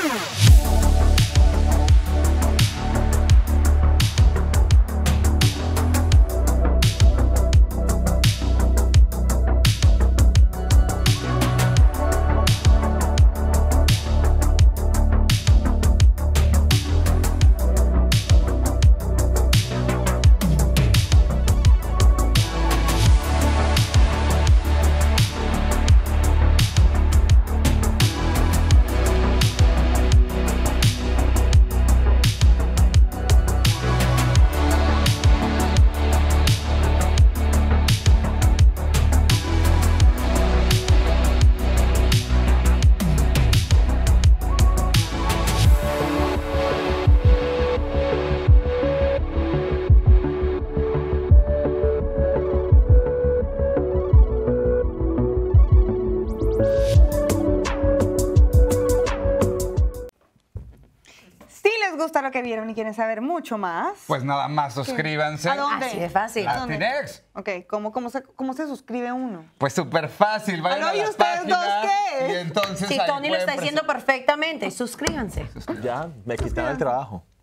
gusta lo que vieron y quieren saber mucho más, pues nada más suscríbanse. ¿A dónde? Así de fácil. Latinx. Ok, ¿cómo se suscribe uno? Pues súper fácil, vayan a ¿y las ustedes dos páginas qué? y entonces Si ahí Tony lo está pueden diciendo perfectamente, suscríbanse. Ya, me quitaron el trabajo.